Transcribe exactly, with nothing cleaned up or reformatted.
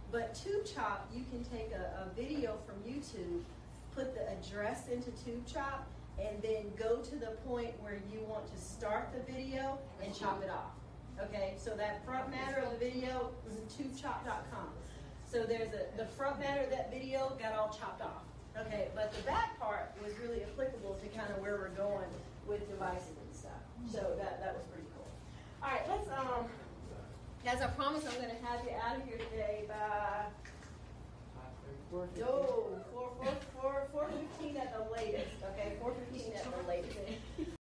But TubeChop, you can take a, a video from YouTube, put the address into TubeChop, and then go to the point where you want to start the video and chop it off. Okay, so that front matter of the video was in tube chop dot com. So there's a the front matter of that video got all chopped off. Okay, but the back part was really applicable to kind of where we're going with devices and stuff. So that that was pretty cool. All right, let's um. As I promised, I'm going to have you out of here today by no four four four four fifteen at the latest. Okay, four fifteen at the latest.